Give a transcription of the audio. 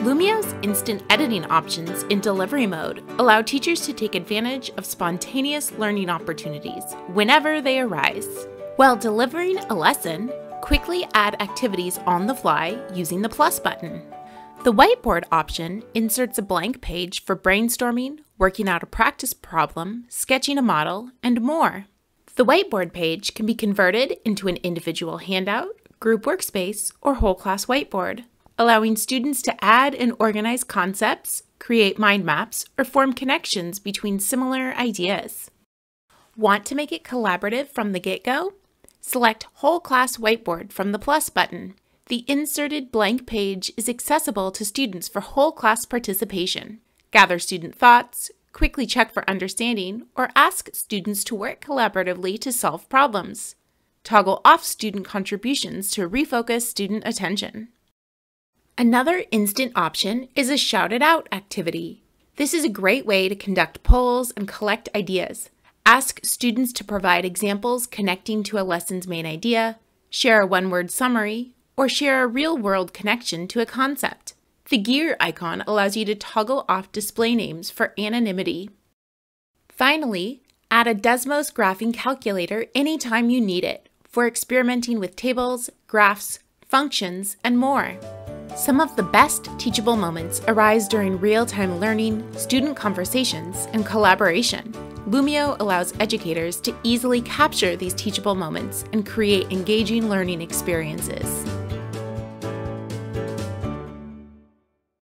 Lumio's instant editing options in delivery mode allow teachers to take advantage of spontaneous learning opportunities whenever they arise. While delivering a lesson, quickly add activities on the fly using the plus button. The whiteboard option inserts a blank page for brainstorming, working out a practice problem, sketching a model, and more. The whiteboard page can be converted into an individual handout, group workspace, or whole class whiteboard, allowing students to add and organize concepts, create mind maps, or form connections between similar ideas. Want to make it collaborative from the get-go? Select Whole Class Whiteboard from the plus button. The inserted blank page is accessible to students for whole class participation. Gather student thoughts, quickly check for understanding, or ask students to work collaboratively to solve problems. Toggle off student contributions to refocus student attention. Another instant option is a Shout It Out activity. This is a great way to conduct polls and collect ideas. Ask students to provide examples connecting to a lesson's main idea, share a one-word summary, or share a real-world connection to a concept. The gear icon allows you to toggle off display names for anonymity. Finally, add a Desmos graphing calculator anytime you need it for experimenting with tables, graphs, functions, and more. Some of the best teachable moments arise during real-time learning, student conversations, and collaboration. Lumio allows educators to easily capture these teachable moments and create engaging learning experiences.